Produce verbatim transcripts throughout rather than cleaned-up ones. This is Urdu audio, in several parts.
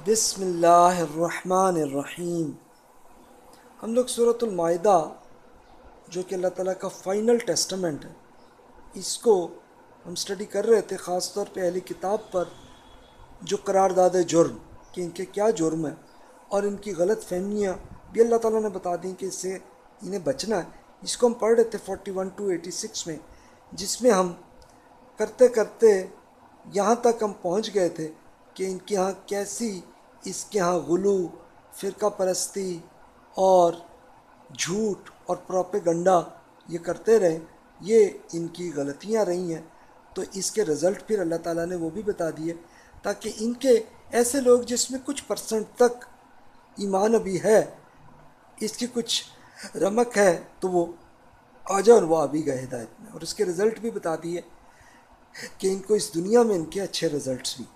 بسم اللہ الرحمن الرحیم۔ ہم لوگ سورۃ المائدہ جو کہ اللہ تعالیٰ کا فائنل ٹیسٹمنٹ ہے، اس کو ہم سٹڈی کر رہے تھے، خاص طور پہ اہل کتاب پر جو قرارداد جرم کہ ان کے کیا جرم ہے اور ان کی غلط فہمیاں بھی اللہ تعالیٰ نے بتا دیں کہ اس سے انہیں بچنا ہے۔ اس کو ہم پڑھ رہے تھے forty one two eighty six میں، جس میں ہم کرتے کرتے یہاں تک ہم پہنچ گئے تھے کہ ان کے ہاں کیسی اس کے ہاں غلو، فرقہ پرستی اور جھوٹ اور پروپیگنڈا یہ کرتے رہے، یہ ان کی غلطیاں رہی ہیں۔ تو اس کے رزلٹ پھر اللہ تعالیٰ نے وہ بھی بتا دیے تاکہ ان کے ایسے لوگ جس میں کچھ پرسنٹ تک ایمان ابھی ہے، اس کی کچھ رمق ہے، تو وہ آ جائے اور وہ آ بھی گئے ہدایت میں، اور اس کے رزلٹ بھی بتا دیے کہ ان کو اس دنیا میں ان کے اچھے رزلٹس بھی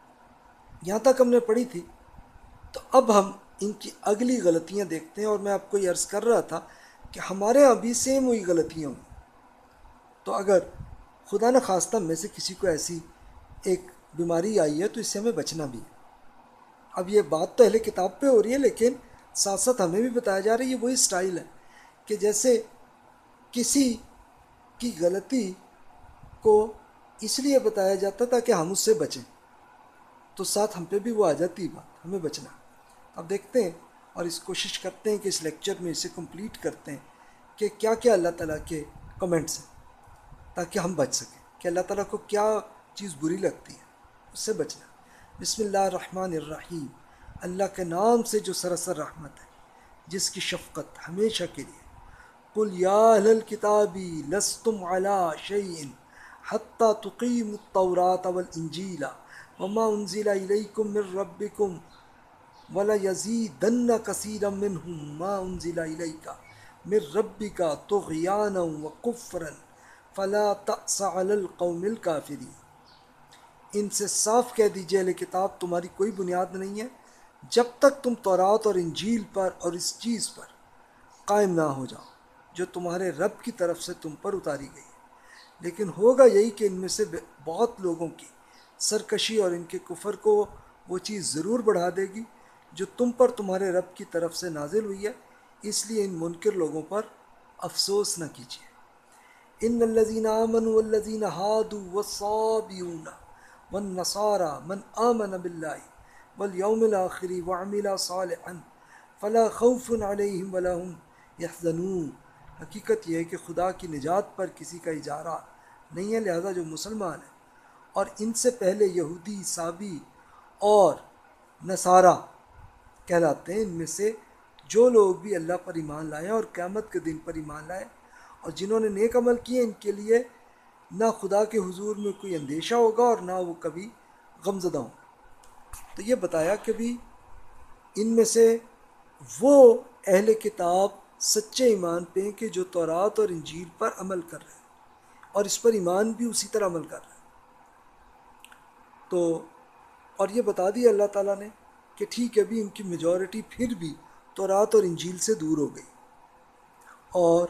یہاں تک ہم نے پڑھی تھی۔ تو اب ہم ان کی اگلی غلطیاں دیکھتے ہیں، اور میں آپ کو یہ عرض کر رہا تھا کہ ہمارے یہاں بھی سیم وہی غلطیاں ہوں۔ تو اگر خدا نہ خواستہ میں سے کسی کو ایسی ایک بیماری آئی ہے تو اس سے ہمیں بچنا بھی ہے۔ اب یہ بات تو اہل کتاب پہ ہو رہی ہے، لیکن ساتھ ساتھ ہمیں بھی بتایا جا رہا ہے، یہ وہی سٹائل ہے کہ جیسے کسی کی غلطی کو اس لیے بتایا جاتا تاکہ ہم اس سے بچیں، تو ساتھ ہم پہ بھی وہ آ جاتی بات، ہمیں بچنا۔ اب دیکھتے ہیں اور اس کوشش کرتے ہیں کہ اس لیکچر میں اسے کمپلیٹ کرتے ہیں کہ کیا کیا اللہ تعالیٰ کے کمنٹس ہیں، تاکہ ہم بچ سکیں کہ اللہ تعالیٰ کو کیا چیز بری لگتی ہے، اس سے بچنا۔ بسم اللہ الرحمن الرحیم، اللہ کے نام سے جو سراسر رحمت ہے، جس کی شفقت ہمیشہ کے لیے۔ قل یا اہل الکتاب لستم علی شیء حتی تقیموا التوراۃ والانجیل وما انزل الیکم من ربکم وَلَيَزِيدَنَّ كَثِيرًا مِّنْهُم مَّا أُنزِلَ إِلَيْكَ مِن رَّبِّكَ طُغْيَانًا وَكُفْرًا فَلَا تَأْسَ عَلَى الْقَوْمِ الْكَافِرِينَ۔ ان سے صاف کہہ دیجئے اہل کتاب تمہاری کوئی بنیاد نہیں ہے جب تک تم تورات اور انجیل پر اور اس چیز پر قائم نہ ہو جاؤ جو تمہارے رب کی طرف سے تم پر اتاری گئی ہے، لیکن ہوگا یہی کہ ان میں سے بہت لوگوں کی سرکشی اور ان کے کفر کو وہ چیز ضرور بڑھا دے گی جو تم پر تمہارے رب کی طرف سے نازل ہوئی ہے، اس لیے ان منکر لوگوں پر افسوس نہ کیجیے۔ ان الذین آمنوا والذین ہادوا والصابئون والنصارى من آمن باللہ والیوم الآخر وعمل صالحا فلا خوف علیہم ولا هم یحزنون۔ حقیقت یہ ہے کہ خدا کی نجات پر کسی کا اجارہ نہیں ہے، لہذا جو مسلمان ہیں اور ان سے پہلے یہودی، عیسائی اور نصارہ کہلاتے ہیں، ان میں سے جو لوگ بھی اللہ پر ایمان لائے اور قیامت کے دن پر ایمان لائے اور جنہوں نے نیک عمل کیے، ان کے لیے نہ خدا کے حضور میں کوئی اندیشہ ہوگا اور نہ وہ کبھی غمزدہ ہوں۔ تو یہ بتایا کہ بھی ان میں سے وہ اہل کتاب سچے ایمان پہ ہیں کہ جو تورات اور انجیل پر عمل کر رہے ہیں اور اس پر ایمان بھی اسی طرح عمل کر رہے ہیں۔ تو اور یہ بتا دیا اللہ تعالیٰ نے کہ ٹھیک ہے بھی ان کی میجورٹی پھر بھی تورات اور انجیل سے دور ہو گئی، اور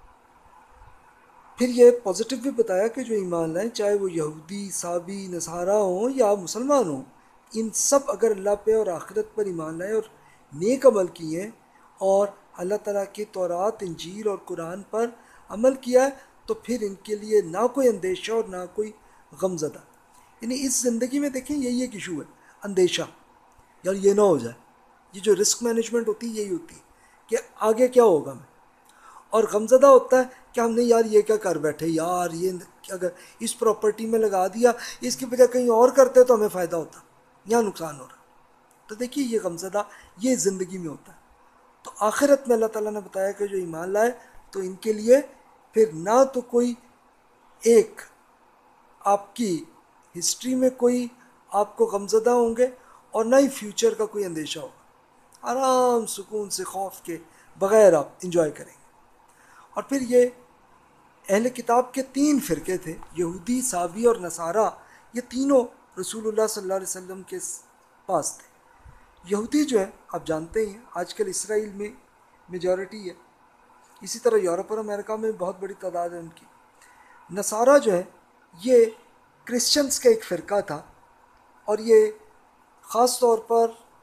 پھر یہ پازیٹیو بھی بتایا کہ جو ایمان لائیں، چاہے وہ یہودی، عیسائی، نصارہ ہوں یا مسلمان ہوں، ان سب اگر اللہ پہ اور آخرت پر ایمان لائیں اور نیک عمل کیے اور اللہ تعالیٰ کے تورات، انجیل اور قرآن پر عمل کیا ہے، تو پھر ان کے لیے نہ کوئی اندیشہ اور نہ کوئی غمزدہ۔ یعنی اس زندگی میں دیکھیں یہی ایک ایشو ہے، اندیشہ، یار یہ نہ ہو جائے۔ یہ جو رسک مینجمنٹ ہوتی ہے یہی ہوتی ہے کہ آگے کیا ہوگا میں، اور غمزدہ ہوتا ہے کہ ہم نے یار یہ کیا کر بیٹھے، یار یہ اگر اس پراپرٹی میں لگا دیا، اس کی بجائے کہیں اور کرتے تو ہمیں فائدہ ہوتا، یہاں نقصان ہو رہا۔ تو دیکھیے یہ غمزدہ یہ زندگی میں ہوتا ہے۔ تو آخرت میں اللہ تعالیٰ نے بتایا کہ جو ایمان لائے تو ان کے لیے پھر نہ تو کوئی ایک آپ کی ہسٹری میں کوئی آپ کو غمزدہ ہوں گے اور نہ ہی فیوچر کا کوئی اندیشہ ہوگا، آرام سکون سے خوف کے بغیر آپ انجوائے کریں گے۔ اور پھر یہ اہل کتاب کے تین فرقے تھے، یہودی، عیسائی اور نصارہ، یہ تینوں رسول اللہ صلی اللہ علیہ وسلم کے پاس تھے۔ یہودی جو ہے آپ جانتے ہیں آج کل اسرائیل میں میجورٹی ہے، اسی طرح یورپ اور امریکہ میں بہت بڑی تعداد ہے ان کی۔ نصارہ جو ہے یہ کرسچنز کا ایک فرقہ تھا، اور یہ خاص طور پر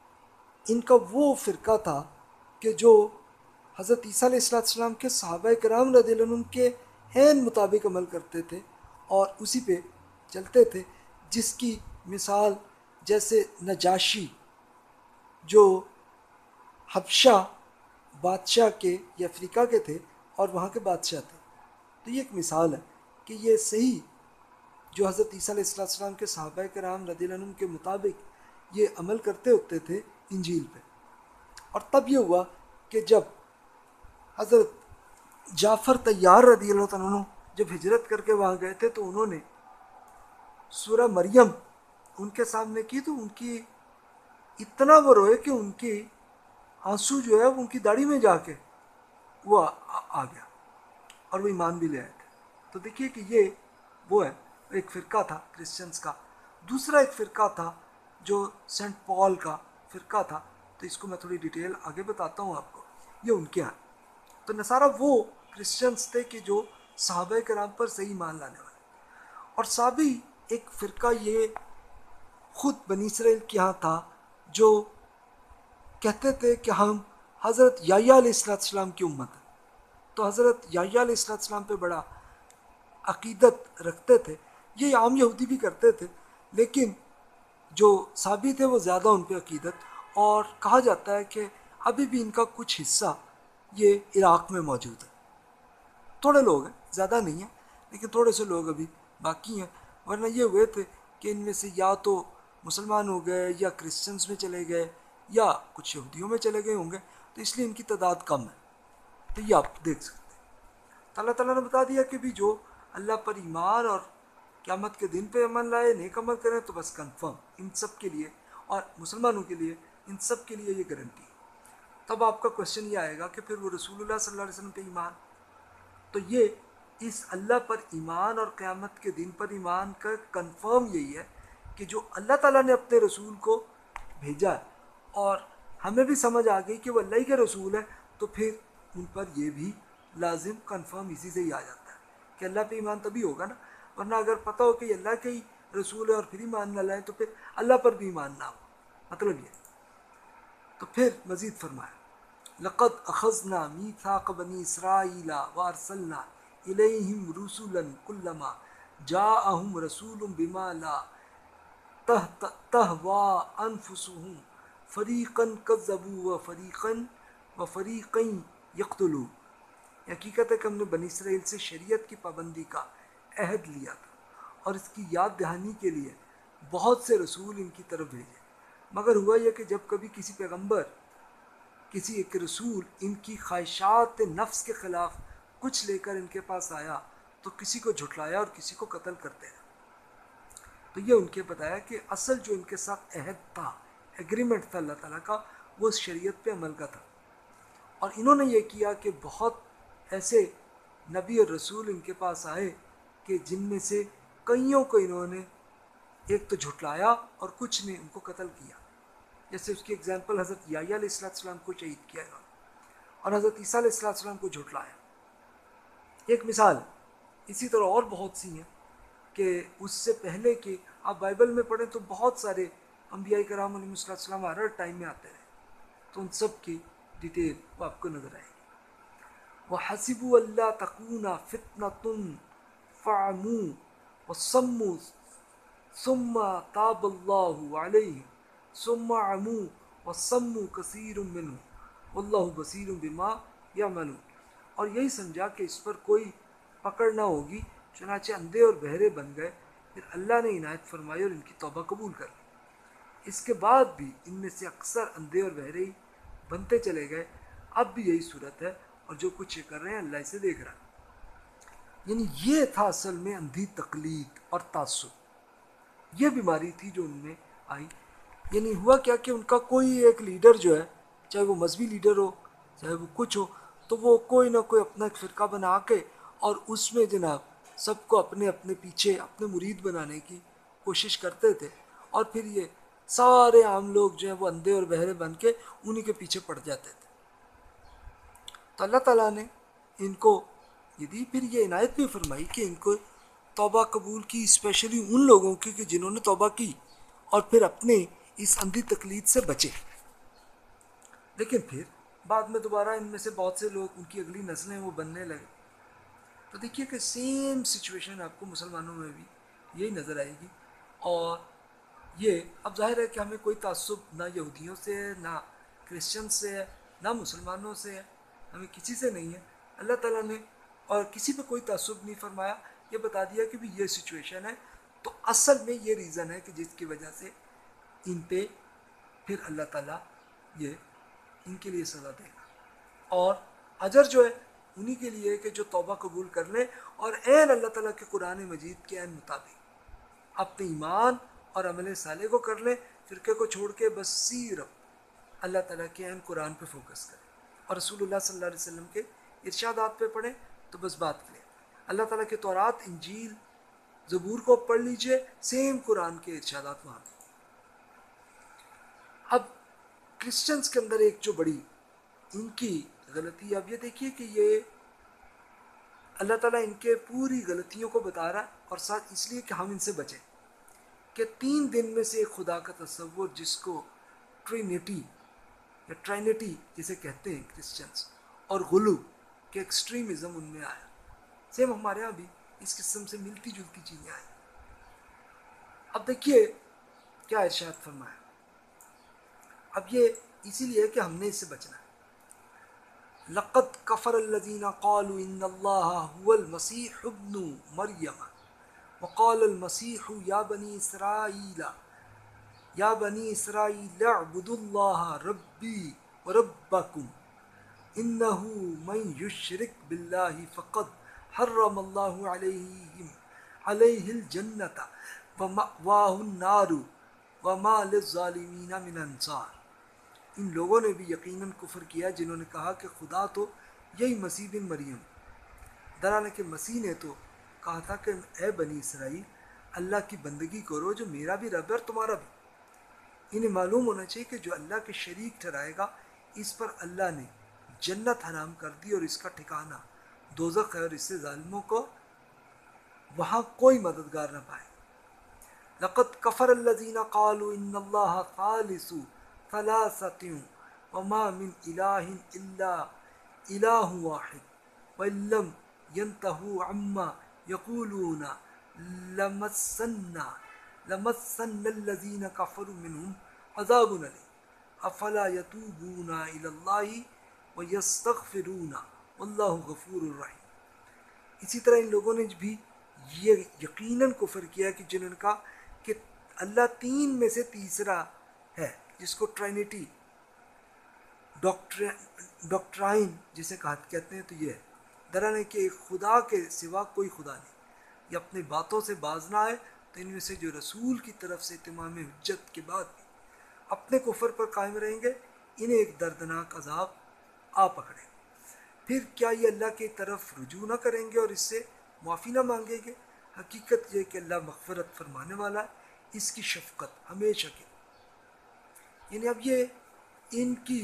ان کا وہ فرقہ تھا کہ جو حضرت عیسیٰ علیہ السلام کے صحابہ کرام رضی اللہ عنہ کے عین مطابق عمل کرتے تھے اور اسی پہ چلتے تھے، جس کی مثال جیسے نجاشی جو حبشہ بادشاہ کے یا افریقہ کے تھے اور وہاں کے بادشاہ تھے. تو یہ ایک مثال ہے کہ یہ صحیح جو حضرت عیسیٰ علیہ السلام کے صحابہ کرام رضی اللہ عنہ کے مطابق یہ عمل کرتے ہوتے تھے انجیل پہ. اور تب یہ ہوا کہ جب حضرت جعفر طیار رضی اللہ عنہ جب ہجرت کر کے وہاں گئے تھے تو انہوں نے سورہ مریم ان کے سامنے کی تو ان کی اتنا وہ روئے کہ ان کی آنسو جو ہے وہ ان کی داڑھی میں جا کے وہ آ گیا اور وہ ایمان بھی لے آئے تھے. تو دیکھیے کہ یہ وہ ہے ایک فرقہ تھا کرسچنس کا. دوسرا ایک فرقہ تھا جو سینٹ پال کا فرقہ تھا، تو اس کو میں تھوڑی ڈیٹیل آگے بتاتا ہوں آپ کو. یہ ان کے ہیں. تو نصارہ وہ کرسچنس تھے کہ جو صحابہ کرام پر صحیح ایمان لانے والے. اور صحابی ایک فرقہ یہ خود بنی اسرائیل کے یہاں تھا جو کہتے تھے کہ ہم حضرت یحییٰ علیہ السلام کی امت ہیں. تو حضرت یحییٰ علیہ السلام پہ بڑا عقیدت رکھتے تھے. یہ عام یہودی بھی کرتے تھے، لیکن جو صحابی تھے وہ زیادہ ان پہ عقیدت. اور کہا جاتا ہے کہ ابھی بھی ان کا کچھ حصہ یہ عراق میں موجود ہے. تھوڑے لوگ ہیں، زیادہ نہیں ہیں، لیکن تھوڑے سے لوگ ابھی باقی ہیں. ورنہ یہ ہوئے تھے کہ ان میں سے یا تو مسلمان ہو گئے یا کرسچنس میں چلے گئے یا کچھ یہودیوں میں چلے گئے ہوں گے، تو اس لیے ان کی تعداد کم ہے. تو یہ آپ دیکھ سکتے ہیں. اللہ تعالیٰ نے بتا دیا کہ بھی جو اللہ پر ایمان اور قیامت کے دن پہ عمل لائے، نیک عمل کریں، تو بس کنفرم ان سب کے لیے اور مسلمانوں کے لیے ان سب کے لیے یہ گارنٹی ہے. تب آپ کا کوشچن یہ آئے گا کہ پھر وہ رسول اللہ صلی اللہ علیہ وسلم پہ ایمان. تو یہ اس اللہ پر ایمان اور قیامت کے دن پر ایمان کا کنفرم یہی ہے کہ جو اللہ تعالیٰ نے اپنے رسول کو بھیجا ہے اور ہمیں بھی سمجھ آ گئی کہ وہ اللہ ہی کے رسول ہے، تو پھر ان پر یہ بھی لازم کنفرم اسی سے ہی آ جاتا ہے کہ اللہ پہ ایمان تبھی ہوگا نا. ورنہ اگر پتہ ہو کہ یہ اللہ کے ہی رسول ہے اور پھر ایمان نہ لائیں تو پھر اللہ پر بھی ایمان نہ ہو. مطلب یہ. تو پھر مزید فرمایا لقد اخذنا میثاق بنی اسرائیل وارسلنا الیہم رسلا کلما جاءہم رسول بما لا تہوی انفسہم فریقا کذبوا وفریقا وفریقا یقتلون. حقیقت ہے کہ ہم نے بنی اسرائیل سے شریعت کی پابندی کا عہد لیا تھا اور اس کی یاد دہانی کے لیے بہت سے رسول ان کی طرف بھیجے، مگر ہوا یہ کہ جب کبھی کسی پیغمبر کسی ایک رسول ان کی خواہشات نفس کے خلاف کچھ لے کر ان کے پاس آیا تو کسی کو جھٹلایا اور کسی کو قتل کرتے ہیں. تو یہ ان کے بتایا کہ اصل جو ان کے ساتھ عہد تھا، ایگریمنٹ تھا اللہ تعالیٰ کا، وہ شریعت پہ عمل کا تھا. اور انہوں نے یہ کیا کہ بہت ایسے نبی اور رسول ان کے پاس آئے کہ جن میں سے کئیوں کو انہوں نے ایک تو جھٹلایا اور کچھ نے ان کو قتل کیا. جیسے اس کی اگزامپل حضرت یحییٰ علیہ السلام کو شہید کیا انہوں نے اور حضرت عیسیٰ علیہ السلام کو جھٹلایا. ایک مثال. اسی طرح اور بہت سی ہیں کہ اس سے پہلے کہ آپ بائبل میں پڑھیں تو بہت سارے انبیاء کرام علیہ السلام ہر ٹائم میں آتے رہے، تو ان سب کی ڈیٹیل وہ آپ کو نظر آئے گی. وَحَسِبُوا أَلَّا تَكُونَ فِتْنَةٌ فَعَمُوا وَصَمُّوا ثُمَّ تَابَ اللَّهُ عَلَيْهِمْ ثُمَّ عَمُوا وَصَمُّوا كَثِيرٌ مِّنْهُمْ وَاللَّهُ بَصِيرٌ بِمَا يَعْمَلُونَ. اور یہی سمجھا کہ اس پر کوئی پکڑ نہ ہوگی، چنانچہ اندھے اور بہرے بن گئے. پھر اللہ نے عنایت فرمائی اور ان کی توبہ قبول کر لی. اس کے بعد بھی ان میں سے اکثر اندھے اور بہرے ہی بنتے چلے گئے. اب بھی یہی صورت ہے اور جو کچھ یہ کر رہے ہیں اللہ اسے دیکھ رہا ہے. یعنی یہ تھا اصل میں اندھی تقلید اور تعصب. یہ بیماری تھی جو ان میں آئی. یعنی ہوا کیا کہ ان کا کوئی ایک لیڈر جو ہے، چاہے وہ مذہبی لیڈر ہو چاہے وہ کچھ ہو، تو وہ کوئی نہ کوئی اپنا ایک فرقہ بنا کے اور اس میں جناب سب کو اپنے اپنے پیچھے اپنے مرید بنانے کی کوشش کرتے تھے. اور پھر یہ سارے عام لوگ جو ہیں وہ اندھے اور بہرے بن کے انہی کے پیچھے پڑ جاتے تھے. تو اللہ تعالیٰ نے ان کو یہ دی. پھر یہ عنایت بھی فرمائی کہ ان کو توبہ قبول کی، اسپیشلی ان لوگوں کی کہ جنہوں نے توبہ کی اور پھر اپنے اس اندھی تقلید سے بچے. لیکن پھر بعد میں دوبارہ ان میں سے بہت سے لوگ، ان کی اگلی نسلیں وہ بننے لگے. تو دیکھیے کہ سیم سچویشن آپ کو مسلمانوں میں بھی یہی نظر آئے گی. اور یہ اب ظاہر ہے کہ ہمیں کوئی تعصب نہ یہودیوں سے ہے، نہ کرسچن سے ہے، نہ مسلمانوں سے ہے، ہمیں کسی سے نہیں ہے. اللہ تعالیٰ نے اور کسی پہ کوئی تعصب نہیں فرمایا، یہ بتا دیا کہ بھی یہ سچویشن ہے. تو اصل میں یہ ریزن ہے کہ جس کی وجہ سے ان پہ پھر اللہ تعالیٰ یہ ان کے لیے سزا دے گا. اور اجر جو ہے انہی کے لیے کہ جو توبہ قبول کر لیں اور عین اللہ تعالیٰ کے قرآن مجید کے عین مطابق اپنے ایمان اور عمل صالح کو کر لیں، فرقے کو چھوڑ کے بس صرف اللہ تعالیٰ کے عین قرآن پہ فوکس کریں اور رسول اللہ صلی اللہ علیہ وسلم کے ارشادات پہ پڑھیں تو بس بات کریں. اللہ تعالیٰ کے تورات، انجیل، زبور کو پڑھ لیجئے، سیم قرآن کے ارشادات وہاں پہ. اب کرسچنز کے اندر ایک جو بڑی ان کی غلطی، اب یہ دیکھیے کہ یہ اللہ تعالیٰ ان کے پوری غلطیوں کو بتا رہا ہے اور ساتھ اس لیے کہ ہم ان سے بچیں کہ تین دن میں سے ایک خدا کا تصور جس کو ٹرینیٹی یا ٹرائنیٹی جسے کہتے ہیں کرسچنز، اور غلو کہ ایکسٹریمزم ان میں آیا. سیم ہمارے ہاں بھی اس قسم سے ملتی جلتی چیزیں آئیں. اب دیکھیے کیا ارشاد فرمایا. اب یہ اسی لیے کہ ہم نے اس سے بچنا ہے. لقد کفر الذین قالوا ان اللہ هو المسیح ابن مریم وقال المسیح یا بنی اسرائیل یا بنی اسرائیل اعبدوا اللہ ربی وربکم انہ من یشرک باللہ فقد حرم اللہ علیہ علیہ الجنۃ ومأواہ النار وما للظالمین من انصار. ان لوگوں نے بھی یقیناً کفر کیا جنہوں نے کہا کہ خدا تو یہی مسیح بن مریم. درحالانکہ مسیح نے تو کہا تھا کہ اے بنی اسرائیل اللہ کی بندگی کرو جو میرا بھی رب ہے اور تمہارا بھی. انہیں معلوم ہونا چاہیے کہ جو اللہ کے شریک ٹھہرائے گا اس پر اللہ نے جنت حرام کر دی اور اس کا ٹھکانہ دوزخ ہے اور اس سے ظالموں کو وہاں کوئی مددگار نہ پائے. لقد کفر الذین قالوا ان اللہ ثالث ثلاثۃ وما من الہ الا الہ واحد وان لم ينتهوا عما يقولون لمسن لمسن الذین کفروا منهم عذاب الیم افلا یتوبون الی اللہ ویستغفرون واللہ غفور رحیم. اسی طرح ان لوگوں نے بھی یہ یقیناً کفر کیا کہ جنہوں نے کہا کہ اللہ تین میں سے تیسرا ہے، جس کو ٹرائنیٹی ڈاکٹرائن جسے کہتے ہیں تو یہ ہے. درحالانکہ کہ ایک خدا کے سوا کوئی خدا نہیں. یہ اپنی باتوں سے باز نہ آئے تو ان میں سے جو رسول کی طرف سے اتمام حجت کے بعد بھی اپنے کفر پر قائم رہیں گے انہیں ایک دردناک عذاب آ پکڑے. پھر کیا یہ اللہ کی طرف رجوع نہ کریں گے اور اس سے معافی نہ مانگیں گے؟ حقیقت یہ کہ اللہ مغفرت فرمانے والا ہے، اس کی شفقت ہمیشہ کی. یعنی اب یہ ان کی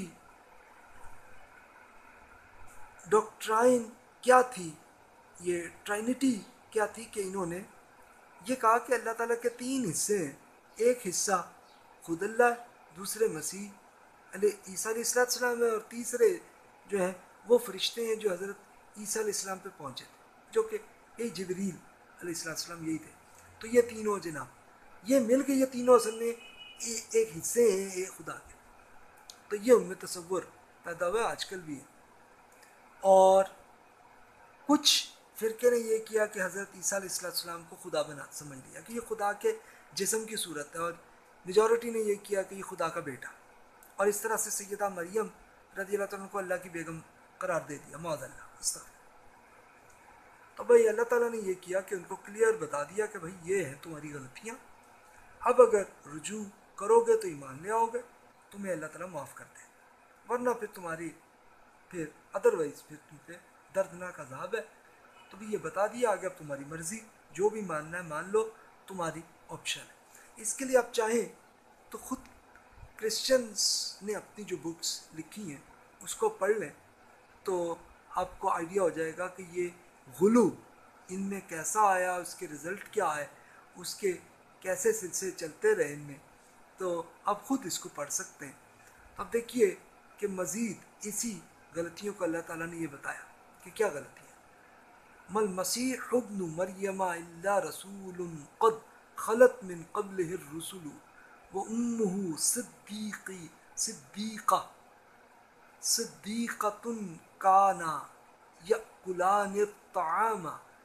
ڈاکٹرائن کیا تھی، یہ ٹرائنیٹی کیا تھی کہ انہوں نے یہ کہا کہ اللہ تعالیٰ کے تین حصے ہیں. ایک حصہ خود اللہ ہے، دوسرے مسیح علیہ عیسیٰ علیہ السلام ہے اور تیسرے جو ہیں وہ فرشتے ہیں جو حضرت عیسیٰ علیہ السلام پہ پہنچے تھے، جو کہ یہی جبریل علیہ السلام یہی تھے. تو یہ تینوں جناب یہ مل کے یہ تینوں اصل میں ایک حصے ہیں ایک خدا کے. تو یہ ان میں تصور پیدا ہوا آج کل بھی ہے. اور کچھ فرقے نے یہ کیا کہ حضرت عیسیٰ علیہ السلام کو خدا بنا سمجھ لیا کہ یہ خدا کے جسم کی صورت ہے، اور میجورٹی نے یہ کیا کہ یہ خدا کا بیٹا، اور اس طرح سے سیدہ مریم رضی اللہ تعالیٰ کو اللہ کی بیگم قرار دے دیا. معاذ اللہ استغفر. تو بھائی اللہ تعالیٰ نے یہ کیا کہ ان کو کلیئر بتا دیا کہ بھائی یہ ہیں تمہاری غلطیاں، اب اگر رجوع کرو گے تو ایمان لے آؤ گے تمہیں اللہ تعالیٰ معاف کر دے، ورنہ پھر تمہاری پھر ادروائز پھر تم پہ دردناک عذاب ہے. تو بھی یہ بتا دیا آگے اب تمہاری مرضی، جو بھی ماننا ہے مان لو، تمہاری آپشن ہے. اس کے لیے آپ چاہیں تو خود کرسچنس نے اپنی جو بکس لکھی ہیں اس کو پڑھ لیں تو آپ کو آئیڈیا ہو جائے گا کہ یہ غلو ان میں کیسا آیا، اس کے رزلٹ کیا ہے، اس کے کیسے سلسلے چلتے رہے ان میں. تو آپ خود اس کو پڑھ سکتے ہیں. اب دیکھیے کہ مزید اسی غلطیوں کو اللہ تعالیٰ نے یہ بتایا کہ کیا غلطی ہے۔ مل مسیح ابن مریم الا رسول قد خلت من قبلہ الرسل وامہ صدیقی صدیقہ صدیقۃ کانا یأکلان الطعام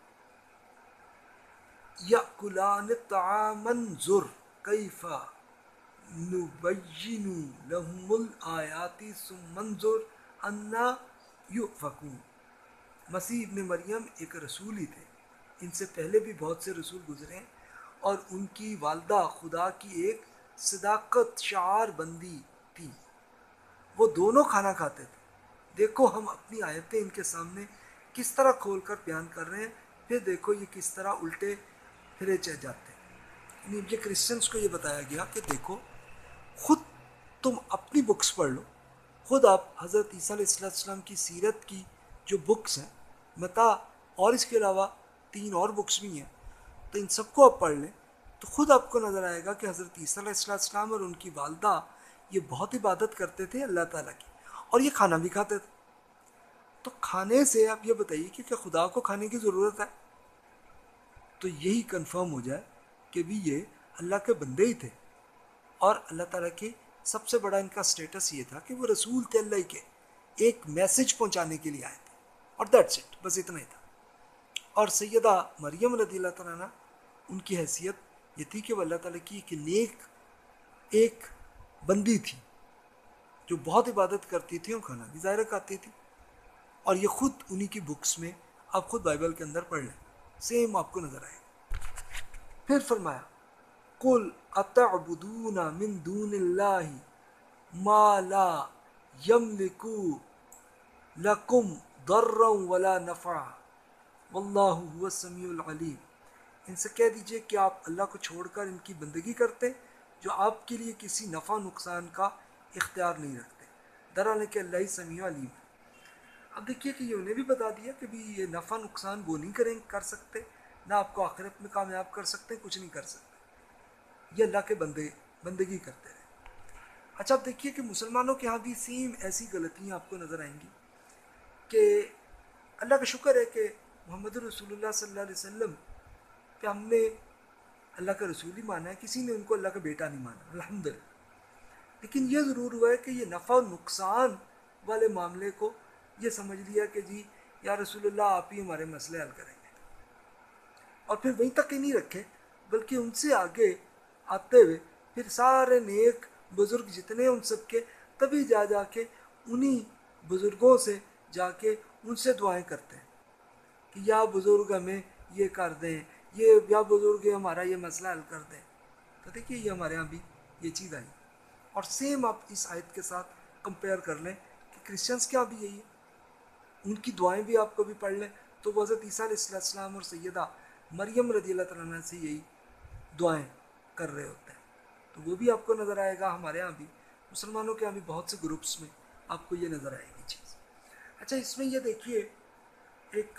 یأکلان الطعام انظر کیف نبین لہم الآیات ثم انظر انا یؤفکون۔ مسیح ابن مریم ایک رسول ہی تھے، ان سے پہلے بھی بہت سے رسول گزرے ہیں، اور ان کی والدہ خدا کی ایک صداقت شعار بندی تھی، وہ دونوں کھانا کھاتے تھے۔ دیکھو ہم اپنی آیتیں ان کے سامنے کس طرح کھول کر بیان کر رہے ہیں، پھر دیکھو یہ کس طرح الٹے پھرے چہ جاتے ہیں۔ یعنی یہ کرسچنس کو یہ بتایا گیا کہ دیکھو خود تم اپنی بکس پڑھ لو، خود آپ حضرت عیسیٰ علیہ السلام کی سیرت کی جو بکس ہیں متا اور اس کے علاوہ تین اور بکس بھی ہیں، تو ان سب کو آپ پڑھ لیں تو خود آپ کو نظر آئے گا کہ حضرت عیسیٰ علیہ السلام اور ان کی والدہ یہ بہت عبادت کرتے تھے اللہ تعالیٰ کی، اور یہ کھانا بھی کھاتے تھے۔ تو کھانے سے آپ یہ بتائیے کہ کیا خدا کو کھانے کی ضرورت ہے؟ تو یہی کنفرم ہو جائے کہ بھی یہ اللہ کے بندے ہی تھے، اور اللہ تعالیٰ کے سب سے بڑا ان کا سٹیٹس یہ تھا کہ وہ رسول تھے اللہ کے، ایک میسج پہنچانے کے لیے آئے تھے، اور دیٹس اٹ، بس اتنا ہی تھا۔ اور سیدہ مریم رضی اللہ تعالیٰ عنہ ان کی حیثیت یہ تھی کہ وہ اللہ تعالیٰ کی ایک نیک ایک بندی تھی جو بہت عبادت کرتی تھی اور کھانا بھی ظاہر کھاتی تھی، اور یہ خود انہی کی بکس میں آپ خود بائبل کے اندر پڑھ لیں، سیم آپ کو نظر آئے گا۔ پھر فرمایا قل اتعبدون من دون اللہ ما لا یملک لکم ضرا ولا نفعا واللہ هو السمیع العلیم۔ ان سے کہہ دیجئے کہ آپ اللہ کو چھوڑ کر ان کی بندگی کرتے جو آپ کے لیے کسی نفع نقصان کا اختیار نہیں رکھتے، درحال کہ اللہ ہی سمیع علیم ہے۔ اب دیکھیے کہ یہ انہیں بھی بتا دیا کہ بھی یہ نفع نقصان وہ نہیں کریں کر سکتے، نہ آپ کو آخرت میں کامیاب کر سکتے، کچھ نہیں کر سکتے، یہ اللہ کے بندے بندگی کرتے رہے۔ اچھا اب دیکھیے کہ مسلمانوں کے ہاں بھی سیم ایسی غلطیاں آپ کو نظر آئیں گی کہ اللہ کا شکر ہے کہ محمد رسول اللہ صلی اللہ علیہ وسلم کہ ہم نے اللہ کا رسول ہی مانا ہے، کسی نے ان کو اللہ کا بیٹا نہیں مانا الحمدللہ، لیکن یہ ضرور ہوا ہے کہ یہ نفع و نقصان والے معاملے کو یہ سمجھ لیا کہ جی یا رسول اللہ آپ ہی ہمارے مسئلے حل کریں گے، اور پھر وہیں تک ہی نہیں رکھے بلکہ ان سے آگے آتے ہوئے پھر سارے نیک بزرگ جتنے ان سب کے تبھی جا جا کے انہی بزرگوں سے جا کے ان سے دعائیں کرتے ہیں کہ یا بزرگ ہمیں یہ کر دیں، یہ یا بزرگ ہمارا یہ مسئلہ حل کر دیں۔ تو دیکھیے یہ ہمارے ہاں بھی یہ چیز آئی، اور سیم آپ اس آیت کے ساتھ کمپیئر کر لیں کہ کرسچنس کیا بھی یہی ہے، ان کی دعائیں بھی آپ کو بھی پڑھ لیں تو وہ حضرت عیسیٰ علیہ السلام اور سیدہ مریم رضی اللہ تعالیٰ عنہ سے یہی دعائیں کر رہے ہوتے ہیں، تو وہ بھی آپ کو نظر آئے گا۔ ہمارے ہاں بھی مسلمانوں کے ہاں بھی بہت سے گروپس میں آپ کو یہ نظر آئے گی چیز۔ اچھا اس میں یہ دیکھیے ایک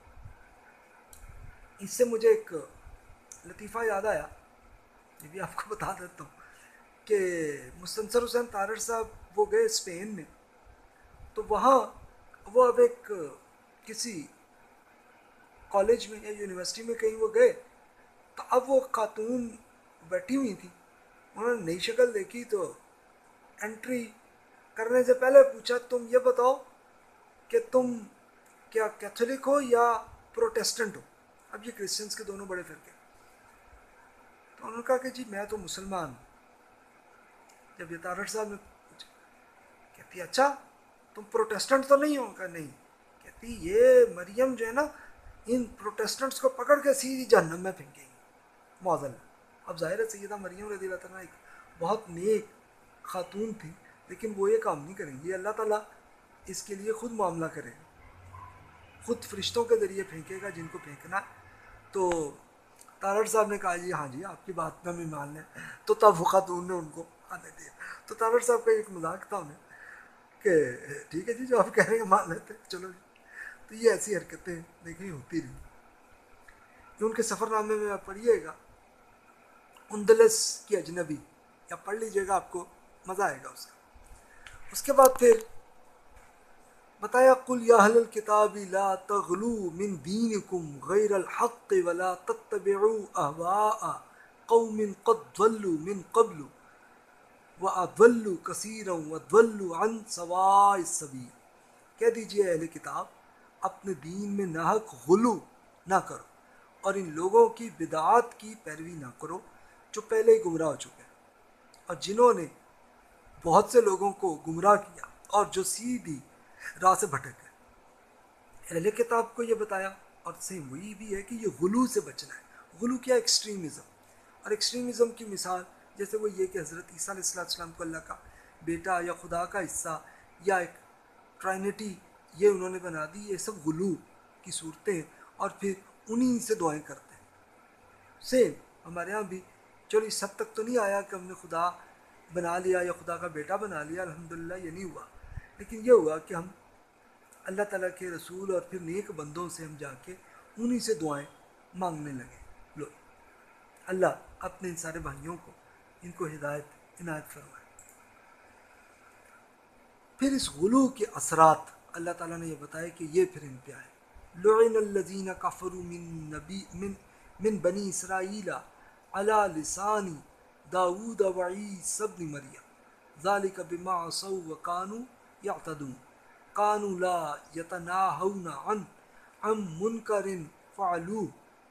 اس سے مجھے ایک لطیفہ یاد آیا، یہ بھی آپ کو بتا دیتا ہوں کہ مستنصر حسین طارڑ صاحب وہ گئے اسپین میں، تو وہاں وہ اب ایک کسی کالج میں یا یونیورسٹی میں کہیں وہ گئے، تو اب وہ خاتون بیٹھی ہوئی تھی، انہوں نے نئی شکل دیکھی تو انٹری کرنے سے پہلے پوچھا تم یہ بتاؤ کہ تم کیا کیتھولک ہو یا پروٹیسٹنٹ ہو؟ اب یہ کرسچنس کے دونوں بڑے فرقے، تو انہوں نے کہا کہ جی میں تو مسلمان ہوں۔ جب یہ طارڑ صاحب نے پوچھا کہتی اچھا تم پروٹیسٹنٹ تو نہیں ہو؟ کہا نہیں۔ کہتی یہ مریم جو ہے نا ان پروٹیسٹنٹس کو پکڑ کے سیدھی جہنم میں پھینکے گی معاذ اللہ۔ اب ظاہر ہے سیدہ مریم رضی اللہ تعالیٰ ایک بہت نیک خاتون تھی، لیکن وہ یہ کام نہیں کریں گی، اللہ تعالیٰ اس کے لیے خود معاملہ کرے گا، خود فرشتوں کے ذریعے پھینکے گا جن کو پھینکنا ہے۔ تو طارڑ صاحب نے کہا جی ہاں جی آپ کی بات میں بھی مان لیں، تو تب وہ خاتون نے ان کو آنے دیا۔ تو طارڑ صاحب کا ایک مذاق تھا انہیں کہ ٹھیک ہے جی جو آپ کہہ رہے ہیں مان لیتے چلو جی۔ تو یہ ایسی حرکتیں دیکھنی ہوتی رہی۔ جو ان کے سفر نامے میں آپ پڑھیے گا اندلس کی اجنبی، یا پڑھ لیجیے گا آپ کو مزہ آئے گا اس کا۔ اس کے بعد پھر بتایا قل یا اہل الکتاب لا تغلو من دینکم غیر الحق ولا تتبعوا اہواء قوم قد ضلوا من قبل وَأَضَلُّوا كَثِيرًا وَضَلُّوا عَنْ سَوَاءِ السَّبِيلِ، کہہ دیجئے اہل کتاب اپنے دین میں ناحق غلو نہ کرو اور ان لوگوں کی بدعات کی پیروی نہ کرو جو پہلے ہی گمراہ ہو چکے ہیں اور جنہوں نے بہت سے لوگوں کو گمراہ کیا اور جو سیدھی راہ سے بھٹک گئے۔ اہل کتاب کو یہ بتایا اور سیم وہی بھی ہے کہ یہ غلو سے بچنا ہے۔ غلو کیا؟ ایکسٹریمزم، اور ایکسٹریمزم کی مثال جیسے وہ یہ کہ حضرت عیسیٰ علیہ السلام کو اللہ کا بیٹا یا خدا کا حصہ یا ایک ٹرائنٹی یہ انہوں نے بنا دی، یہ سب غلو کی صورتیں ہیں اور پھر انہی سے دعائیں کرتے ہیں۔ سیم ہمارے ہاں بھی چلو اس حد تک تو نہیں آیا کہ ہم نے خدا بنا لیا یا خدا کا بیٹا بنا لیا، الحمدللہ یہ نہیں ہوا، لیکن یہ ہوا کہ ہم اللہ تعالیٰ کے رسول اور پھر نیک بندوں سے ہم جا کے انہی سے دعائیں مانگنے لگے۔ لو اللہ اپنے ان سارے بھائیوں کو ان کو ہدایت عنایت فرمائے۔ پھر اس غلو کے اثرات اللہ تعالیٰ نے یہ بتایا کہ یہ پھر ان پہ آئے۔ لعن الذین کفروا من نبی من من بنی اسرائیل علی لسان داود وعیسی ابن مریم ذالک بما عصوا وکانوا یعتدون کانوا لا یتناہون عن عن منکر فعلوہ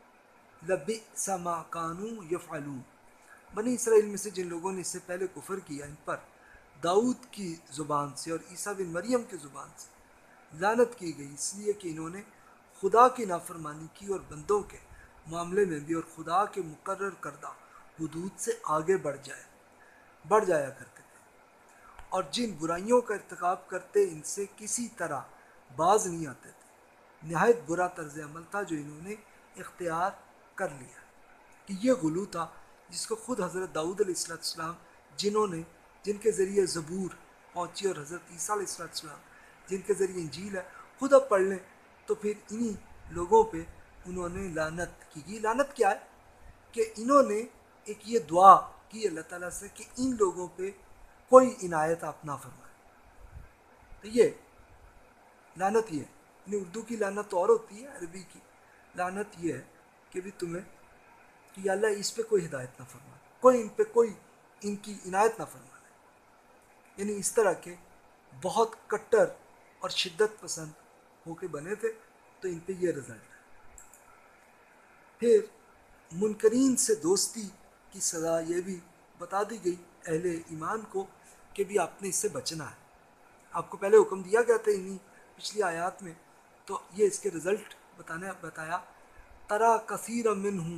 لبئس ما کانوا یفعلون۔ بنی اسرائیل میں سے جن لوگوں نے اس سے پہلے کفر کیا ان پر داؤد کی زبان سے اور عیسیٰ بن مریم کی زبان سے لعنت کی گئی، اس لیے کہ انہوں نے خدا کی نافرمانی کی اور بندوں کے معاملے میں بھی اور خدا کے مقرر کردہ حدود سے آگے بڑھ جائے بڑھ جایا کرتے تھے اور جن برائیوں کا ارتکاب کرتے ان سے کسی طرح باز نہیں آتے تھے۔ نہایت برا طرز عمل تھا جو انہوں نے اختیار کر لیا کہ یہ غلو تھا جس کو خود حضرت داؤد علیہ السلام جنہوں نے جن کے ذریعے زبور پہنچی اور حضرت عیسیٰ علیہ السلام جن کے ذریعے انجیل ہے خود اب پڑھ لیں تو پھر انہی لوگوں پہ انہوں نے لعنت کی گئی۔ لعنت کیا ہے کہ انہوں نے ایک یہ دعا کی اللہ تعالیٰ سے کہ ان لوگوں پہ کوئی عنایت آپ نہ فرمائے۔ تو یہ لعنت یہ ہے، یعنی اردو کی لعنت تو اور ہوتی ہے، عربی کی لعنت یہ ہے کہ بھی تمہیں کہ یا اللہ اس پہ کوئی ہدایت نہ فرمائے، کوئی ان پہ کوئی ان کی عنایت نہ فرمائے، یعنی اس طرح کے بہت کٹر اور شدت پسند ہو کے بنے تھے، تو ان پہ یہ رزلٹ ہے۔ پھر منکرین سے دوستی کی سزا یہ بھی بتا دی گئی اہل ایمان کو کہ بھی آپ نے اس سے بچنا ہے۔ آپ کو پہلے حکم دیا گیا تھا انہی پچھلی آیات میں، تو یہ اس کے رزلٹ بتانے بتایا ترا کثیر منہم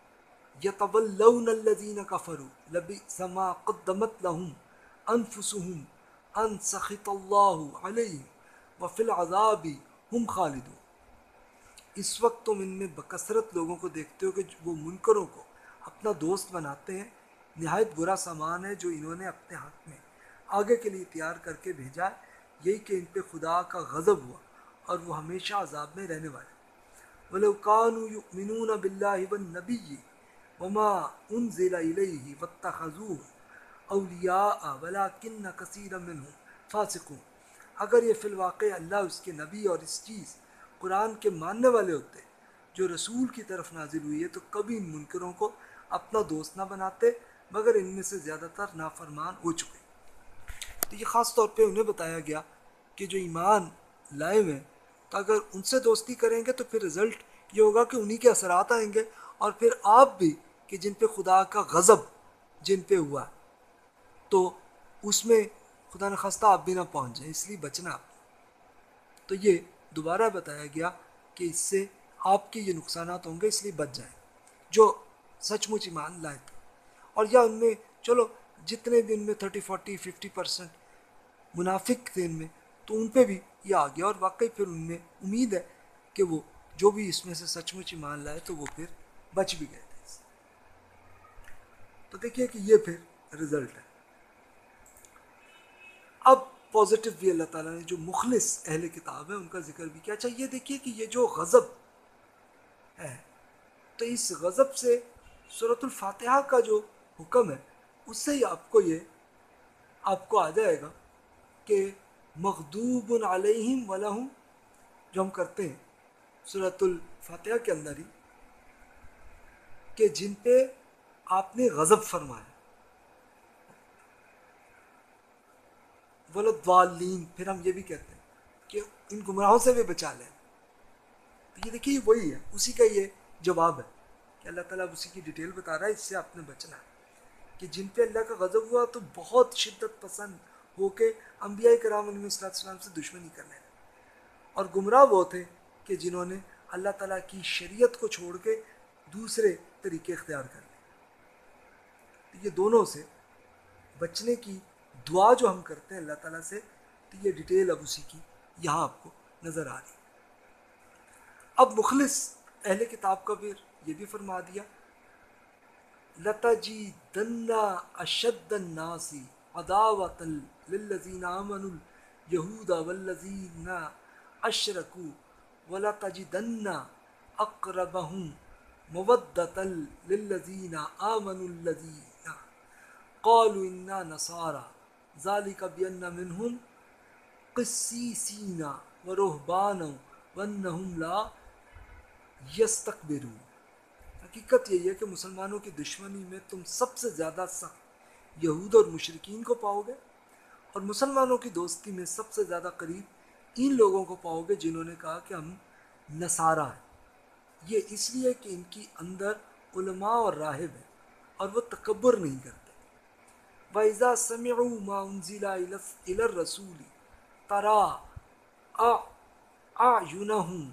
یتولون الذین کفروا لبئس ما قدمت لهم انفسهم ان سخط اللہ علیہم وفی العذاب ہم خالدون۔ اس وقت تم ان میں بکثرت لوگوں کو دیکھتے ہو کہ وہ منکروں کو اپنا دوست بناتے ہیں، نہایت برا سامان ہے جو انہوں نے اپنے حق میں آگے کے لیے تیار کر کے بھیجا ہے، یہی کہ ان پہ خدا کا غضب ہوا اور وہ ہمیشہ عذاب میں رہنے والے۔ وَلَوْ كَانُوا يُؤْمِنُونَ بِاللَّهِ وَالنَّبِيِّ وَمَا أُنزِلَ إِلَيْهِ وَاتَّخَذُوهُ أَوْلِيَاءَ وَلَكِنَّ كَثِيرًا مِّنْهُمْ فَاسِقُونَ۔ اگر یہ فی الواقع اللہ اس کے نبی اور اس چیز قرآن کے ماننے والے ہوتے جو رسول کی طرف نازل ہوئی ہے تو کبھی ان منکروں کو اپنا دوست نہ بناتے، مگر ان میں سے زیادہ تر نافرمان ہو چکے۔ تو یہ خاص طور پہ انہیں بتایا گیا کہ جو ایمان لائے ہوئے ہیں تو اگر ان سے دوستی کریں گے تو پھر رزلٹ یہ ہوگا کہ انہی کے اثرات آئیں گے، اور پھر آپ بھی کہ جن پہ خدا کا غضب جن پہ ہوا تو اس میں خدا نخواستہ آپ بھی نہ پہنچ جائیں، اس لیے بچنا آپ۔ تو یہ دوبارہ بتایا گیا کہ اس سے آپ کے یہ نقصانات ہوں گے، اس لیے بچ جائیں جو سچ مچ ایمان لائے تھے، اور یا ان میں چلو جتنے بھی ان میں تھرٹی فورٹی ففٹی پرسنٹ منافق تھے ان میں تو ان پہ بھی یہ آ گیا، اور واقعی پھر ان میں امید ہے کہ وہ جو بھی اس میں سے سچ مچ ایمان لائے تو وہ پھر بچ بھی گئے تھے۔ تو دیکھیے کہ یہ پھر رزلٹ ہے۔ اب پازیٹیو بھی اللہ تعالیٰ نے جو مخلص اہل کتاب ہے ان کا ذکر بھی کیا۔ اچھا یہ دیکھیے کہ یہ جو غضب ہے تو اس غضب سے سورۃ الفاتحہ کا جو حکم ہے اس سے ہی آپ کو یہ آپ کو آ جائے گا کہ مغضوب علیہم ولہم، جو ہم کرتے ہیں سورۃ الفاتحہ کے اندر ہی، کہ جن پہ آپ نے غضب فرمایا، ولضالین، پھر ہم یہ بھی کہتے ہیں کہ ان گمراہوں سے بھی بچا لیں۔ تو یہ دیکھیے وہی ہے، اسی کا یہ جواب ہے کہ اللہ تعالیٰ اسی کی ڈیٹیل بتا رہا ہے، اس سے آپ نے بچنا ہے کہ جن پہ اللہ کا غضب ہوا تو بہت شدت پسند ہو کے انبیاء کرام علیہ السلام سے دشمنی کرنے لگے، اور گمراہ وہ تھے کہ جنہوں نے اللہ تعالیٰ کی شریعت کو چھوڑ کے دوسرے طریقے اختیار کر لیے۔ تو یہ دونوں سے بچنے کی دعا جو ہم کرتے ہیں اللہ تعالیٰ سے، تو یہ ڈیٹیل اب اسی کی یہاں آپ کو نظر آ رہی ہے۔ اب مخلص اہل کتاب کا پھر یہ بھی فرما دیا، لَتَجِدَنَّ أَشَدَّ النَّاسِ عَدَاوَةً لِلَّذِينَ آمَنُوا الْيَهُودَ وَالَّذِينَ أَشْرَكُوا وَلَتَجِدَنَّ أَقْرَبَهُمْ مَوَدَّةً لِلَّذِينَ آمَنُوا الَّذِينَ قَالُوا إِنَّا نَصَارَى ذَلِكَ بِأَنَّ مِنْهُمْ قِسِّيسِينَ وَرُهْبَانًا وَأَنَّهُمْ لَا يَسْتَكْبِرُونَ۔ حقیقت یہی ہے کہ مسلمانوں کی دشمنی میں تم سب سے زیادہ سخت یہود اور مشرکین کو پاؤ گے، اور مسلمانوں کی دوستی میں سب سے زیادہ قریب ان لوگوں کو پاؤ گے جنہوں نے کہا کہ ہم نصارہ ہیں۔ یہ اس لیے کہ ان کی اندر علماء اور راہب ہیں اور وہ تکبر نہیں کرتے۔ وَإِذَا سَمِعُوا مَا أُنزِلَ إِلَى الرَّسُولِ تَرَىٰ أَعْيُنَهُمْ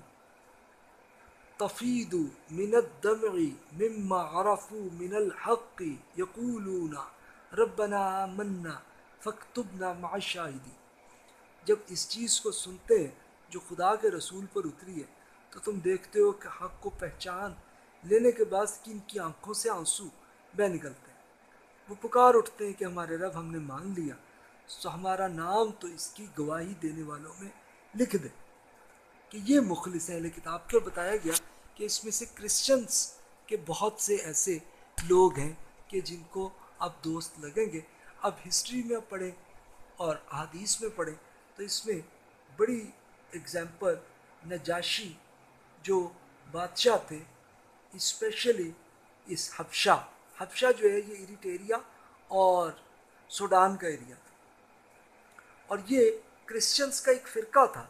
تفیض من الدمع مما عرفوا من الحق یقولون ربنا آمنا فاکتبنا مع الشاہدین۔ جب اس چیز کو سنتے ہیں جو خدا کے رسول پر اتری ہے تو تم دیکھتے ہو کہ حق کو پہچان لینے کے بعد کہ ان کی آنکھوں سے آنسو بہہ نکلتے ہیں۔ وہ پکار اٹھتے ہیں کہ ہمارے رب، ہم نے مان لیا تو ہمارا نام تو اس کی گواہی دینے والوں میں لکھ دے۔ کہ یہ مخلص اہل کتاب کو بتایا گیا کہ اس میں سے کرسچنز کے بہت سے ایسے لوگ ہیں کہ جن کو اب دوست لگیں گے۔ اب ہسٹری میں پڑھیں اور احادیث میں پڑھیں تو اس میں بڑی اگزامپل نجاشی جو بادشاہ تھے، اسپیشلی اس حبشہ حبشہ جو ہے یہ ایریٹیریا اور سوڈان کا ایریا تھا، اور یہ کرسچنز کا ایک فرقہ تھا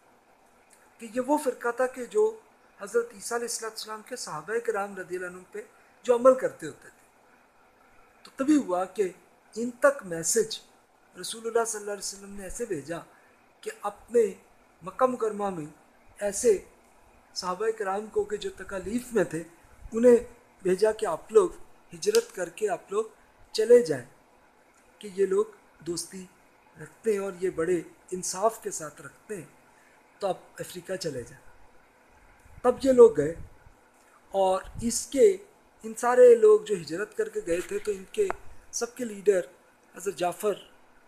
کہ یہ وہ فرقہ تھا کہ جو حضرت عیسیٰ علیہ السلام کے صحابہ کرام رضی اللہ عنہ پہ جو عمل کرتے ہوتے تھے۔ تو تبھی ہوا کہ ان تک میسج رسول اللہ صلی اللہ علیہ وسلم نے ایسے بھیجا کہ اپنے مکہ مکرمہ میں ایسے صحابہ کرام کو کہ جو تکالیف میں تھے انہیں بھیجا کہ آپ لوگ ہجرت کر کے آپ لوگ چلے جائیں، کہ یہ لوگ دوستی رکھتے ہیں اور یہ بڑے انصاف کے ساتھ رکھتے ہیں، تو آپ افریقہ چلے جائیں۔ تب یہ لوگ گئے، اور اس کے ان سارے لوگ جو ہجرت کر کے گئے تھے تو ان کے سب کے لیڈر حضرت جعفر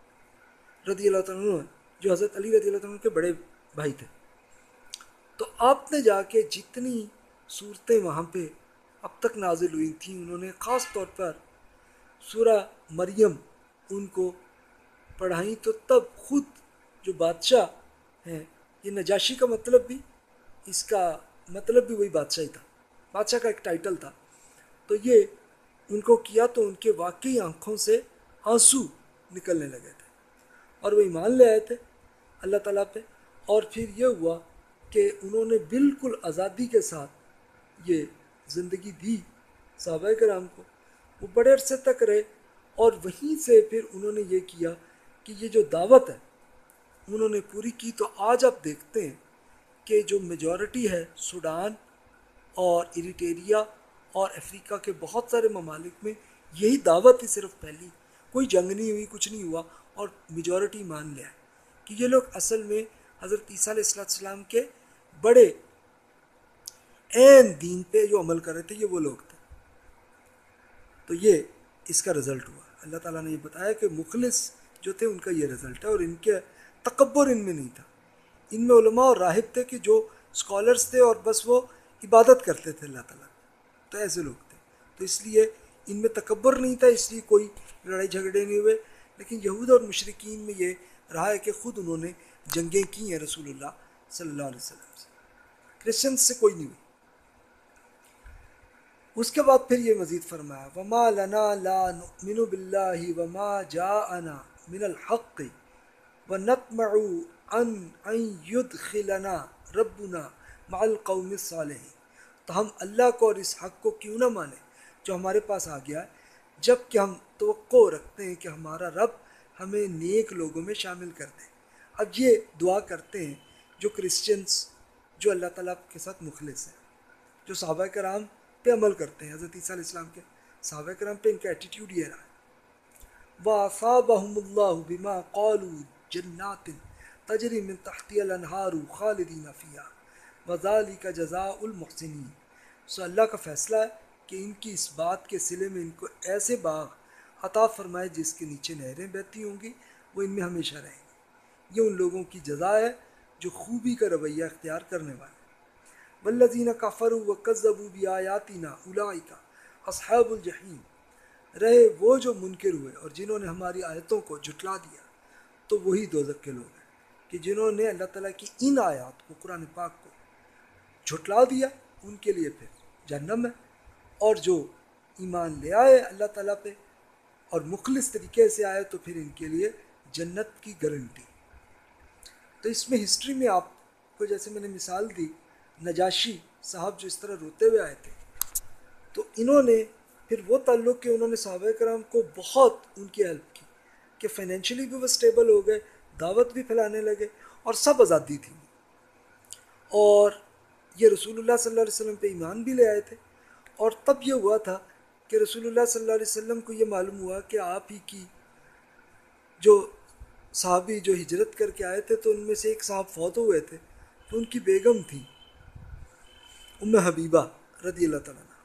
رضی اللہ عنہ جو حضرت علی رضی اللہ عنہ کے بڑے بھائی تھے۔ تو آپ نے جا کے جتنی صورتیں وہاں پہ اب تک نازل ہوئی تھیں انہوں نے خاص طور پر سورہ مریم ان کو پڑھائیں، تو تب خود جو بادشاہ ہیں، یہ نجاشی کا مطلب بھی اس کا مطلب بھی وہی بادشاہ ہی تھا، بادشاہ کا ایک ٹائٹل تھا، تو یہ ان کو کیا تو ان کے واقعی آنکھوں سے آنسو نکلنے لگے تھے اور وہ ایمان لے آئے تھے اللہ تعالیٰ پہ۔ اور پھر یہ ہوا کہ انہوں نے بالکل آزادی کے ساتھ یہ زندگی دی صحابہ کرام کو، وہ بڑے عرصے تک رہے، اور وہیں سے پھر انہوں نے یہ کیا کہ یہ جو دعوت ہے انہوں نے پوری کی۔ تو آج آپ دیکھتے ہیں کہ جو میجورٹی ہے سوڈان اور ایریٹیریا اور افریقہ کے بہت سارے ممالک میں یہی دعوت ہی صرف پھیلی، کوئی جنگ نہیں ہوئی، کچھ نہیں ہوا، اور میجورٹی مان لیا کہ یہ لوگ اصل میں حضرت عیسیٰ علیہ السلام کے بڑے عین دین پہ جو عمل کر رہے تھے یہ وہ لوگ تھے۔ تو یہ اس کا رزلٹ ہوا، اللہ تعالیٰ نے یہ بتایا کہ مخلص جو تھے ان کا یہ رزلٹ ہے، اور ان کے تکبر ان میں نہیں تھا، ان میں علماء اور راہب تھے کہ جو اسکالرس تھے اور بس وہ عبادت کرتے تھے اللہ تعالیٰ کی، تو ایسے لوگ تھے، تو اس لیے ان میں تکبر نہیں تھا، اس لیے کوئی لڑائی جھگڑے نہیں ہوئے۔ لیکن یہود اور مشرکین میں یہ رہا ہے کہ خود انہوں نے جنگیں کی ہیں رسول اللہ صلی اللہ علیہ وسلم سے، کرسچنس سے کوئی نہیں ہوئی۔ اس کے بعد پھر یہ مزید فرمایا وما لنا لا نؤمن باللہ وما جاءنا من الحق ونطمع ان ان يدخلنا ربنا مع القوم الصالحین، تو ہم اللہ کو اور اس حق کو کیوں نہ مانیں جو ہمارے پاس آ گیا ہے، جب کہ ہم توقع رکھتے ہیں کہ ہمارا رب ہمیں نیک لوگوں میں شامل کر دے۔ اب یہ دعا کرتے ہیں جو کرسچنس جو اللہ تعالیٰ کے ساتھ مخلص ہیں، جو صحابہ کرام پہ عمل کرتے ہیں، حضرت عیسیٰ علیہ السلام کے صحابہ کرام پہ ان کا ایٹیٹیوڈ یہ رہا ہے۔ وَأَصَابَهُمُ اللَّهُ بِمَا قَالُوا جَنَّاتٍ تَجْرِي مِن تَحْتِهَا الْأَنْهَارُ خَالِدِينَ فِيهَا وَذَلِكَ جَزَاءُ الْمُحْسِنِينَ۔ سو اللہ کا فیصلہ ہے کہ ان کی اس بات کے صلے میں ان کو ایسے باغ عطا فرمائے جس کے نیچے نہریں بہتی ہوں گی، وہ ان میں ہمیشہ رہیں گی۔ یہ ان لوگوں کی جزا ہے جو خوبی کا رویہ اختیار کرنے والے۔ والذین کفروا وکذبوا بآیاتنا اولئک اصحاب الجحیم، رہے وہ جو منکر ہوئے اور جنہوں نے ہماری آیتوں کو جھٹلا دیا تو وہی دوزخ کے لوگ ہیں کہ جنہوں نے اللہ تعالیٰ کی ان آیات کو، قرآن پاک کو جھٹلا دیا، ان کے لیے پھر جہنم ہے، اور جو ایمان لے آئے اللہ تعالیٰ پہ اور مخلص طریقے سے آئے تو پھر ان کے لیے جنت کی گارنٹی۔ تو اس میں ہسٹری میں آپ کو جیسے میں نے مثال دی، نجاشی صاحب جو اس طرح روتے ہوئے آئے تھے، تو انہوں نے پھر وہ تعلق کہ انہوں نے صحابہ کرام کو بہت ان کی ہیلپ کی کہ فائنینشلی بھی وہ سٹیبل ہو گئے، دعوت بھی پھیلانے لگے اور سب آزادی تھی، اور یہ رسول اللہ صلی اللہ علیہ وسلم پہ ایمان بھی لے آئے تھے۔ اور تب یہ ہوا تھا کہ رسول اللہ صلی اللہ علیہ وسلم کو یہ معلوم ہوا کہ آپ ہی کی جو صحابی جو ہجرت کر کے آئے تھے تو ان میں سے ایک صاحب فوت ہوئے تھے، تو ان کی بیگم تھی ام حبیبہ رضی اللہ تعالیٰ عنہ۔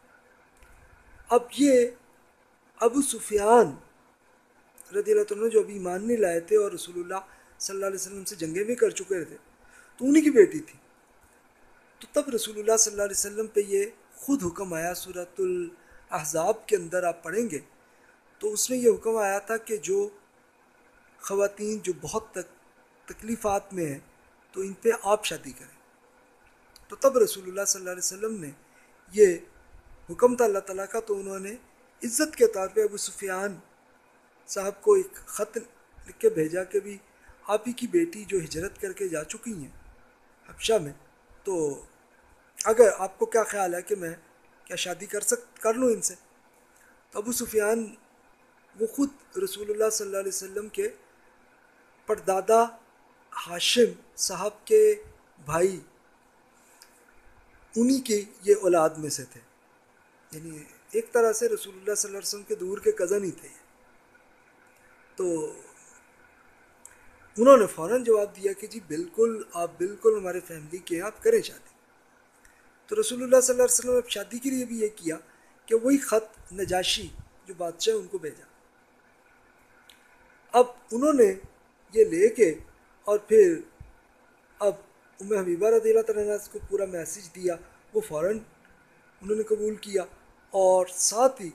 اب یہ ابو سفیان رضی اللہ تعالیٰ عنہ جو ابھی ایمان نہیں لائے تھے اور رسول اللہ صلی اللہ علیہ وسلم سے جنگیں بھی کر چکے تھے، تو انہی کی بیٹی تھی۔ تو تب رسول اللہ صلی اللہ علیہ وسلم پہ یہ خود حکم آیا، سورۃ الاحزاب کے اندر آپ پڑھیں گے تو اس میں یہ حکم آیا تھا کہ جو خواتین جو بہت تک تکلیفات میں ہیں تو ان پہ آپ شادی کریں۔ تو تب رسول اللہ صلی اللہ علیہ وسلم نے یہ حکم تھا اللہ تعالیٰ کا، تو انہوں نے عزت کے طور پہ ابو سفیان صاحب کو ایک خط لکھ کے بھیجا کہ بھی آپ ہی کی بیٹی جو ہجرت کر کے جا چکی ہیں حبشہ میں، تو اگر آپ کو کیا خیال ہے کہ میں کیا شادی کر سک کر لوں ان سے۔ تو ابو سفیان وہ خود رسول اللہ صلی اللہ علیہ وسلم کے پردادا ہاشم صاحب کے بھائی، انہی کے یہ اولاد میں سے تھے، یعنی ایک طرح سے رسول اللہ صلی اللہ علیہ وسلم کے دور کے کزن ہی تھے۔ تو انہوں نے فوراً جواب دیا کہ جی بالکل، آپ بالکل ہمارے فیملی کے ہیں، آپ کریں شادی۔ تو رسول اللہ صلی اللہ علیہ وسلم اب شادی کے لیے بھی یہ کیا کہ وہی خط نجاشی جو بادشاہ ان کو بھیجا۔ اب انہوں نے یہ لے کے اور پھر اب ام حبیبہ رضی اللہ تعالیٰ عنہ کو پورا میسیج دیا، وہ فوراً انہوں نے قبول کیا، اور ساتھ ہی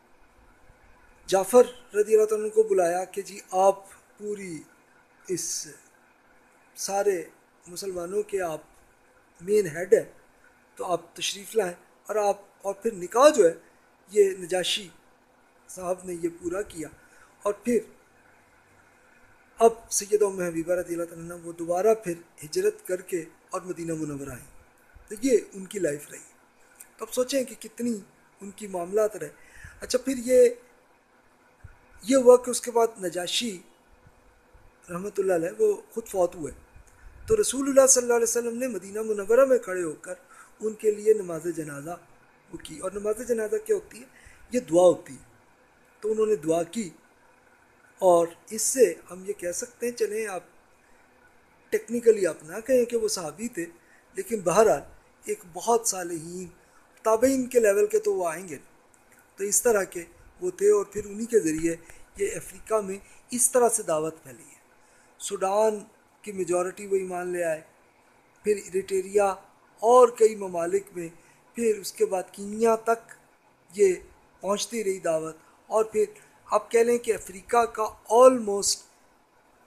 جعفر رضی اللہ تعالیٰ عنہ کو بلایا کہ جی آپ پوری اس سارے مسلمانوں کے آپ مین ہیڈ ہیں، تو آپ تشریف لائیں، اور آپ اور پھر نکاح جو ہے یہ نجاشی صاحب نے یہ پورا کیا، اور پھر اب سیدہ ام حبیبہ رضی اللہ تعالیٰ عنہ وہ دوبارہ پھر ہجرت کر کے اور مدینہ منورہ آئیں۔ تو یہ ان کی لائف رہی۔ تو اب سوچیں کہ کتنی ان کی معاملات رہے۔ اچھا پھر یہ یہ ہوا کہ اس کے بعد نجاشی رحمۃ اللہ علیہ وہ خود فوت ہوئے، تو رسول اللہ صلی اللہ علیہ وسلم نے مدینہ منورہ میں کھڑے ہو کر ان کے لیے نماز جنازہ وہ کی، اور نماز جنازہ کیا ہوتی ہے؟ یہ دعا ہوتی ہے۔ تو انہوں نے دعا کی، اور اس سے ہم یہ کہہ سکتے ہیں، چلیں آپ ٹیکنیکلی آپ نہ کہیں کہ وہ صحابی تھے، لیکن بہرحال ایک بہت صالحین تابعین کے لیول کے تو وہ آئیں گے، تو اس طرح کے وہ تھے، اور پھر انہی کے ذریعے یہ افریقہ میں اس طرح سے دعوت پھیلی ہے۔ سوڈان کی میجورٹی وہ ایمان لے آئے، پھر ایریٹریا اور کئی ممالک میں، پھر اس کے بعد کینیا تک یہ پہنچتی رہی دعوت، اور پھر آپ کہہ لیں کہ افریقہ کا آلموسٹ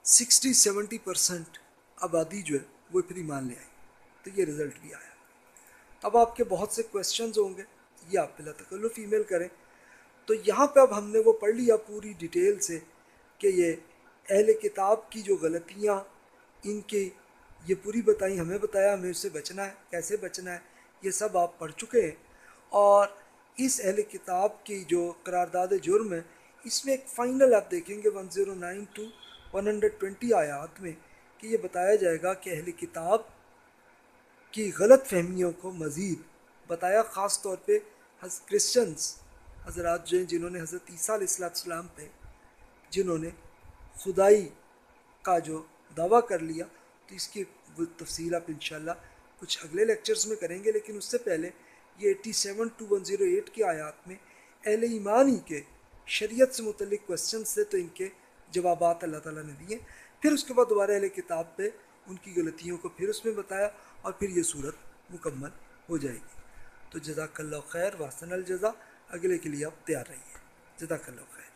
सिक्सटी सेवेंटी परसेंट आबादी जो है वो फिर ईमान ले आई, तो ये रिज़ल्ट भी आया। अब आपके बहुत से क्वेश्चंस होंगे, ये आप बिला तकल्लुफ़ ईमेल करें। तो यहाँ पे अब हमने वो पढ़ लिया पूरी डिटेल से कि ये अहले किताब की जो गलतियाँ इनकी ये पूरी बताई, हमें बताया हमें उससे बचना है, कैसे बचना है, ये सब आप पढ़ चुके हैं। और इस अहले किताब की जो करारदाद जुर्म है, इसमें एक फ़ाइनल आप देखेंगे one zero nine two one hundred twenty आयात में कि ये बताया जाएगा कि अहले किताब की गलत फहमियों को मज़ीद बताया, ख़ास तौर पे क्रिश्चियंस हज़रात जो हैं जिन्होंने हज़रत ईसा अलैहिस्सलाम पे जिन्होंने खुदाई का जो दावा कर लिया। तो इसकी तफसील आप इंशाल्लाह कुछ अगले लेक्चर्स में करेंगे, लेकिन उससे पहले ये eighty seven two one zero eight की आयात में अहले ईमान ही के शरीयत से मुतल्लिक़ क्वेश्चन से तो इनके जवाबात अल्लाह ताला ने दिए। फिर उसके बाद दोबारा अहले किताब पे उनकी गलतियों को फिर उसमें बताया और फिर ये सूरत मुकम्मल हो जाएगी। तो जज़ाकल्लाहु खैर, वाहसनल जज़ा। अगले के लिए आप तैयार रहिए। जज़ाकल्लाहु खैर।